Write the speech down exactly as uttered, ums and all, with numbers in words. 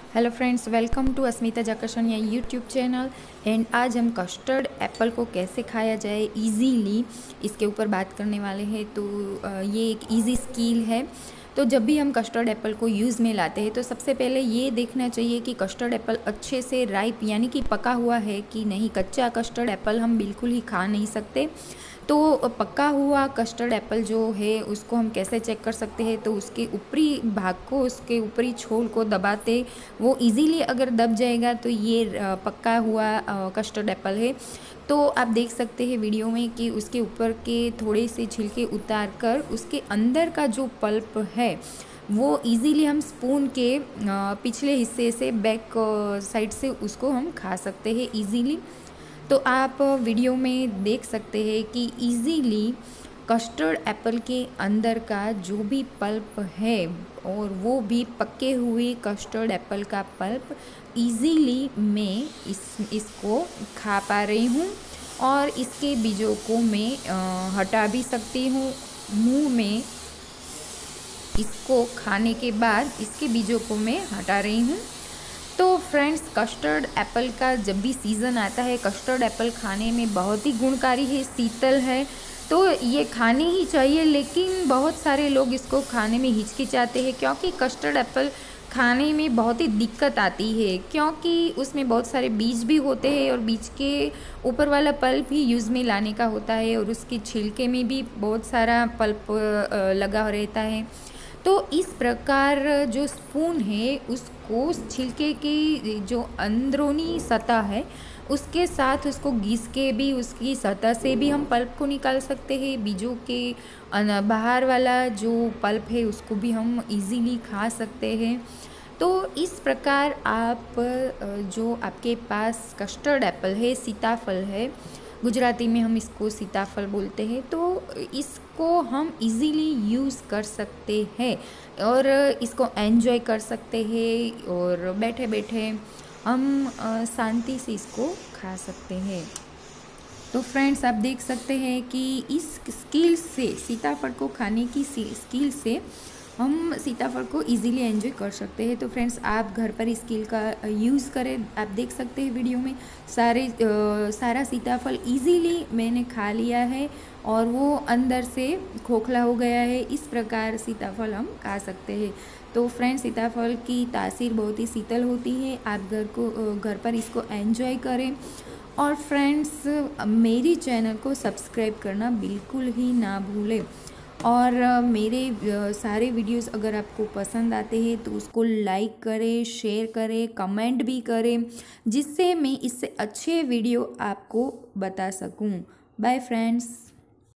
Hello friends, welcome to Asmita जाकर्षण या YouTube channel. And आज हम कस्टर्ड एप्पल को कैसे खाया जाए इजीली इसके ऊपर बात करने वाले हैं। तो ये एक इजी स्किल है। तो जब भी हम कस्टर्ड एप्पल को यूज़ में लाते हैं तो सबसे पहले ये देखना चाहिए कि कस्टर्ड एप्पल अच्छे से राइप यानी कि पका हुआ है कि नहीं। कच्चा कस्टर्ड एप्पल हम बिल्कुल ही खा नहीं सकते। तो पका हुआ कस्टर्ड एप्पल जो है उसको हम कैसे चेक कर सकते हैं, तो उसके ऊपरी भाग को, उसके ऊपरी छोल को दबाते वो इजीली अगर दब जाएगा तो ये पका हुआ कस्टर्ड एप्पल है। तो आप देख सकते हैं वीडियो में कि उसके ऊपर के थोड़े से छिलके उतार कर उसके अंदर का जो पल्प है वो इजीली हम स्पून के पिछले हिस्से से, बैक साइड से उसको हम खा सकते हैं इजीली। तो आप वीडियो में देख सकते हैं कि इजीली कस्टर्ड एप्पल के अंदर का जो भी पल्प है, और वो भी पके हुए कस्टर्ड एप्पल का पल्प, इजीली मैं इस इसको खा पा रही हूँ। और इसके बीजों को मैं आ, हटा भी सकती हूँ मुंह में। इसको खाने के बाद इसके बीजों को मैं हटा रही हूँ। तो फ्रेंड्स, कस्टर्ड एप्पल का जब भी सीज़न आता है, कस्टर्ड एप्पल खाने में बहुत ही गुणकारी है, शीतल है, तो ये खाने ही चाहिए। लेकिन बहुत सारे लोग इसको खाने में हिचकिचाते हैं क्योंकि कस्टर्ड एप्पल खाने में बहुत ही दिक्कत आती है, क्योंकि उसमें बहुत सारे बीज भी होते हैं और बीज के ऊपर वाला पल्प ही यूज़ में लाने का होता है, और उसके छिलके में भी बहुत सारा पल्प लगा रहता है। तो इस प्रकार जो स्पून है उसको छिलके की जो अंदरूनी सतह है उसके साथ उसको घिस के भी उसकी सतह से भी हम पल्प को निकाल सकते हैं। बीजों के बाहर वाला जो पल्प है उसको भी हम इजीली खा सकते हैं। तो इस प्रकार आप जो आपके पास कस्टर्ड एप्पल है, सीताफल है, गुजराती में हम इसको सीताफल बोलते हैं, तो इसको हम इजीली यूज़ कर सकते हैं और इसको एंजॉय कर सकते हैं, और बैठे बैठे हम शांति से इसको खा सकते हैं। तो फ्रेंड्स, आप देख सकते हैं कि इस स्किल से, सीताफल को खाने की स्किल से हम सीताफल को इजीली एंजॉय कर सकते हैं। तो फ्रेंड्स, आप घर पर इस स्किल का यूज़ करें। आप देख सकते हैं वीडियो में सारे आ, सारा सीताफल इजीली मैंने खा लिया है और वो अंदर से खोखला हो गया है। इस प्रकार सीताफल हम खा सकते हैं। तो फ्रेंड्स, सीताफल की तासीर बहुत ही शीतल होती है। आप घर को घर पर इसको एंजॉय करें। और फ्रेंड्स, मेरी चैनल को सब्सक्राइब करना बिल्कुल ही ना भूलें। और मेरे सारे वीडियोस अगर आपको पसंद आते हैं तो उसको लाइक करें, शेयर करें, कमेंट भी करें, जिससे मैं इससे अच्छे वीडियो आपको बता सकूं। Bye friends.